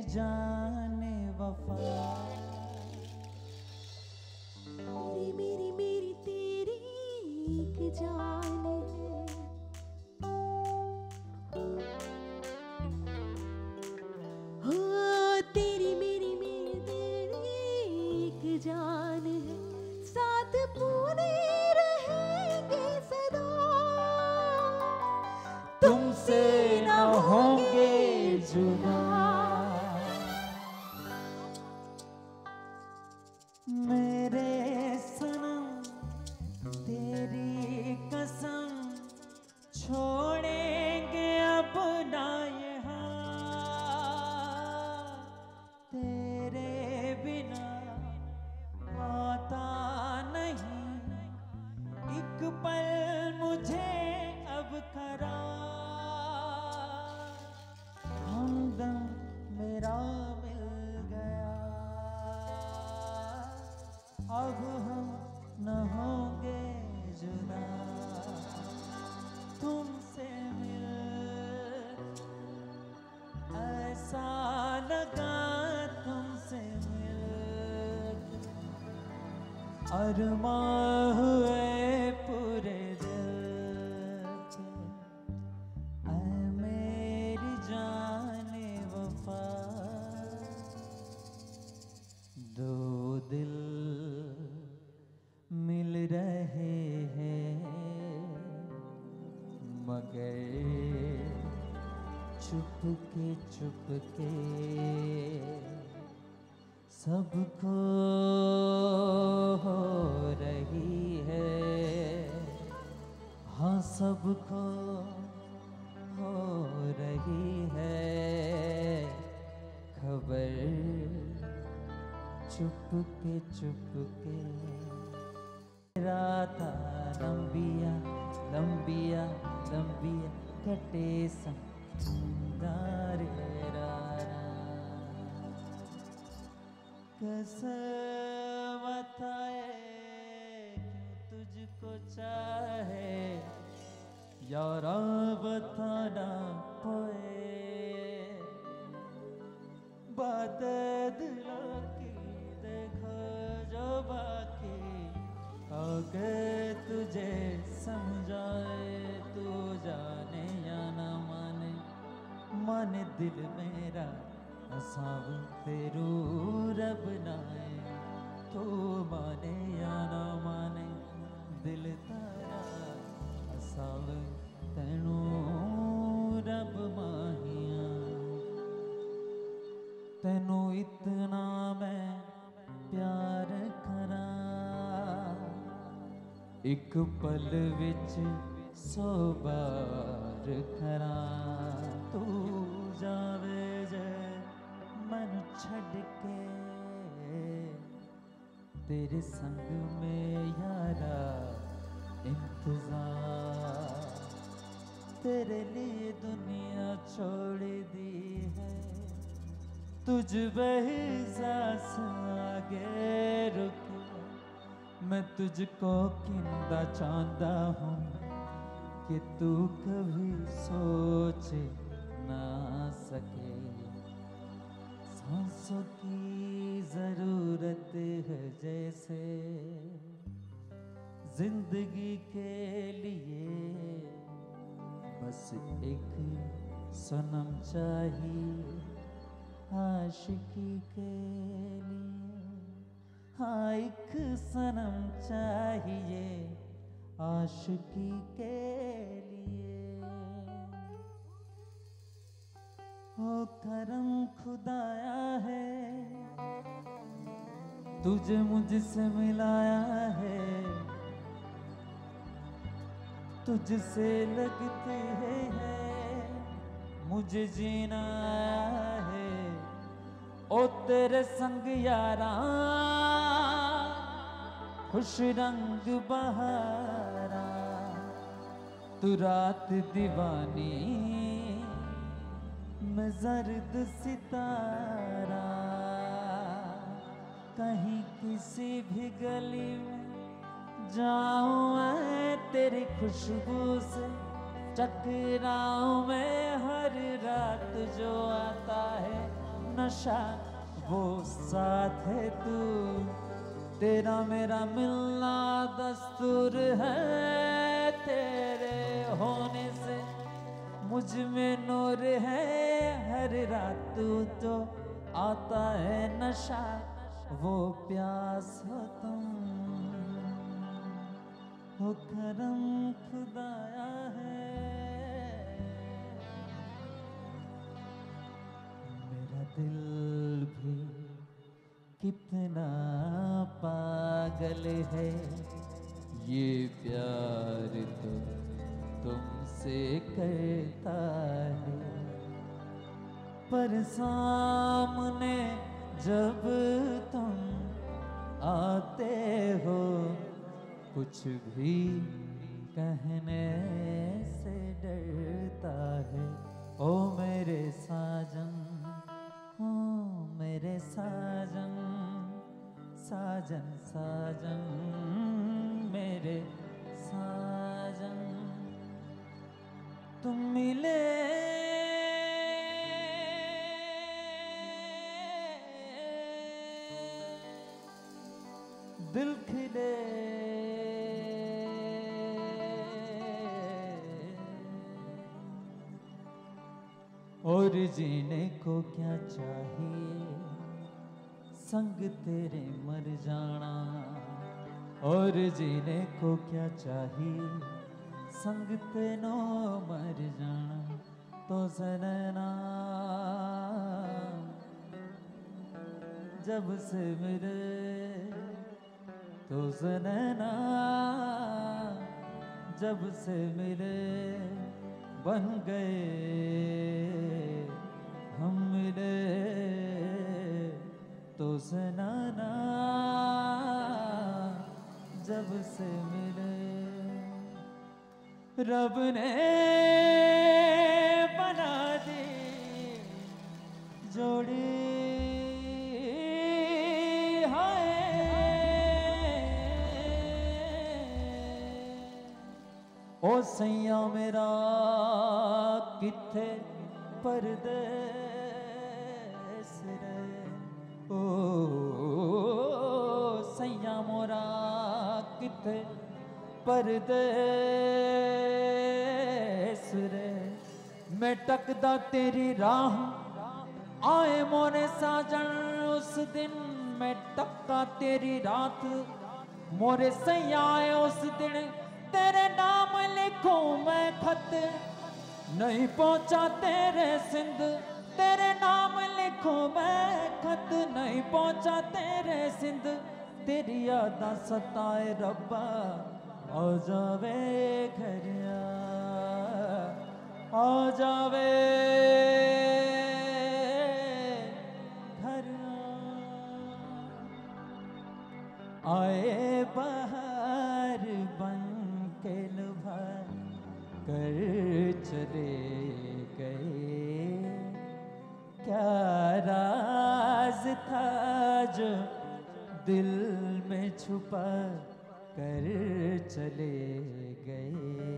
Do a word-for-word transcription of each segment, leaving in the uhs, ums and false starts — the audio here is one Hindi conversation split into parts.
जाने वफा। मेरी मेरी मेरी तेरी एक जान है, हो तेरी मेरी मेरी तेरी एक जान है, साथ पूरे रहेंगे सदा, तुमसे न होंगे जुदा। मेरे सनम तेरी कसम, छोड़ेंगे अब ना यहाँ, तेरे बिना आता नहीं एक पल मुझे अब करार। हमदम मेरा मिल गया, अब हम न होंगे जुदा, तुमसे मिल ऐसा लगा, तुमसे मिल अरमां हुए पूरे दिल के, ऐ मेरी जाने वफा। दो दिल मिल रहे हैं मगर चुपके चुपके, सबको हो रही है, हाँ सबको हो रही है खबर, चुपके चुपके। राता लंबिया लंबिया लंबिया कटे संगारे रारा, कसम बताए क्यों तुझको चाहे, यारा बताना पोए, बात दिलों की देखो जो बाकी, आगे तुझे समझाए, तू जाने या ना माने, माने दिल मेरा असाब तेरू रब नाए, तू माने या ना माने दिल तारा असाब तेनू रब माहिया। तेनू इतना मैं प्यार करा, एक पल विच सौ बार करा, तू जावे जे मैनू छड़ के, तेरे संग में यारा इंतजार, तेरे लिए दुनिया छोड़ दी है, तुझ बहसास आगे रुके, मैं तुझको किंदा चाहता हूँ कि तू कभी सोच ना सके, सांसों की जरूरत है जैसे जिंदगी के लिए, बस एक सनम चाहिए आशिकी के लिए, हाँ एक सनम चाहिए आशिकी के लिए। ओ करम खुदाया है तुझे मुझसे मिलाया है, तुझसे लगती है, है मुझे जीना है, ओ तेरे संग यारा खुश रंग बहारा, तू रात दीवानी मैं जर्द सितारा, कहीं किसी भी गली में जाऊं मैं तेरी खुशबू से, टकराऊं मैं हर रात जो आता है नशा वो साथ है तू, तेरा मेरा मिलना दस्तूर है, तेरे होने से मुझ में नूर है, हर रात तू तो आता है नशा वो प्यास हो तुम, हो करम खुदाया है। मेरा दिल भी कितना पागल है, ये प्यार तो तुमसे करता है, पर सामने जब तुम आते हो कुछ भी कहने से डरता है। ओ मेरे साजन, ओ मेरे साजन, साजन साजन मेरे साजन, तुम मिले दिल खिले, और जीने को क्या चाहिए संग तेरे मर जाना, और जीने को क्या चाहिए संग तेनो मर जाना, तो सनना जब से मिले, तो सनना जब से मिले, बन गए हम मिले, तो सनना जब से मिले। रब ने बना दी जोड़ी, ओ सैया मेरा किथे परदेस रे, ओ सैया मोरा किथे परदेस रे, मैं टकदा तेरी राह आए मोरे साजन, उस दिन मैं टक्का तेरी रात, मोरे सैया आए उस दिन, तेरे नाम लिखूं मैं खत, नहीं पहुंचा तेरे सिंध, तेरे नाम लिखूं मैं खत, नहीं पहुंचा तेरे सिंध, तेरी यादां सताए रब्बा, आ जावे घर आ जावे घर, आए बाहर बन के लुभा कर चले गए, क्या राज था जो दिल में छुपा कर चले गए,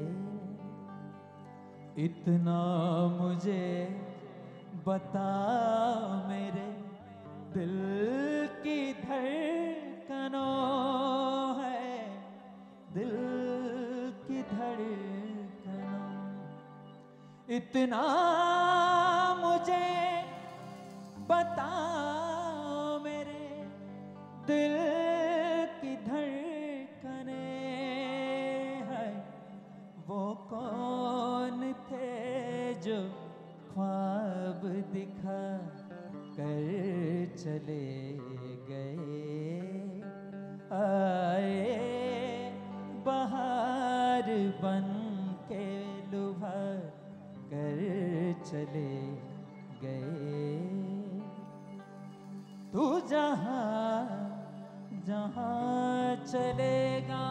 इतना मुझे बता मेरे दिल की धड़कनों है, दिल की धड़कनों, इतना मुझे बता मेरे दिल की धड़कने है, वो कौन थे जो ख्वाब दिखा कर चले गए, आए बहार बन के लुभा कर चले गए, तू जहाँ जहाँ चलेगा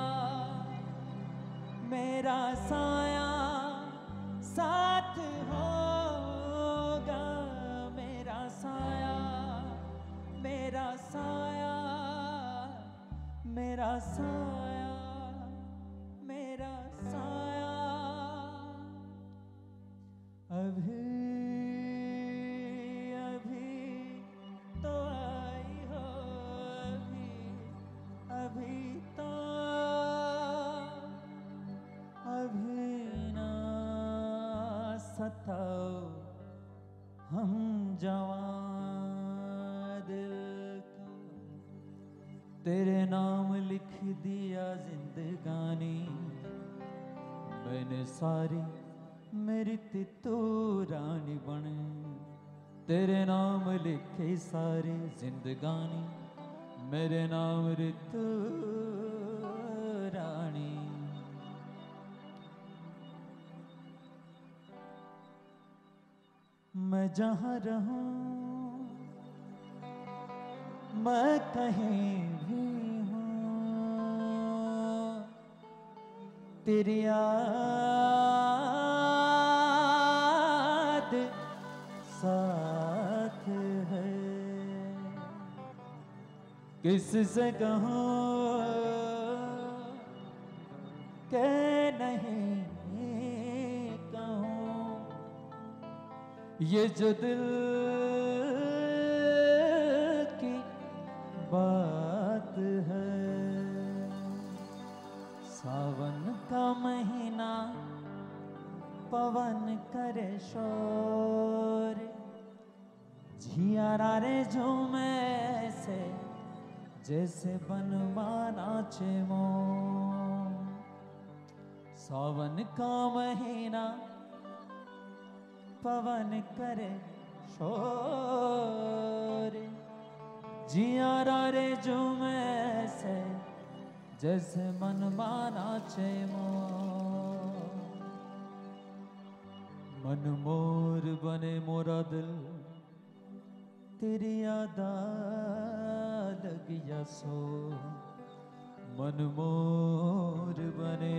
मेरा साया साथ होगा, मेरा साया मेरा साया मेरा साया मेरा साया, अभी अभी सताओ हम जवां दिल का। तेरे नाम लिख दिया जिंदगानी मैंने सारी, मेरी तू रानी बने। तेरे नाम लिखे सारी जिंदगानी मेरे नाम ऋतु रानी। मैं जहाँ रहूं मैं कहीं भी हूँ, तेरी याद साथ है। किससे कहूँ के नहीं कहूँ, ये जो दिल की बात है। सावन का महीना पवन करे शोर, झियारा रे झूमे से जैसे बनवा नाचे मोर। सावन का महीना पवन करे शोर, झियारा रे झूमे से जैसे मनवा नाचे मोर। मन मोर बने मोरा दिल तेरी याद लगिया सो। मन मोर बने